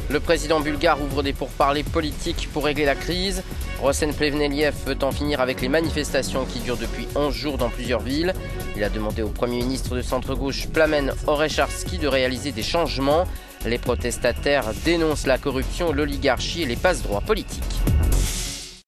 Le président bulgare ouvre des pourparlers politiques pour régler la crise. Rossen Plevneliev veut en finir avec les manifestations qui durent depuis 11 jours dans plusieurs villes. Il a demandé au Premier ministre de centre-gauche Plamen Orecharski de réaliser des changements. Les protestataires dénoncent la corruption, l'oligarchie et les passe-droits politiques.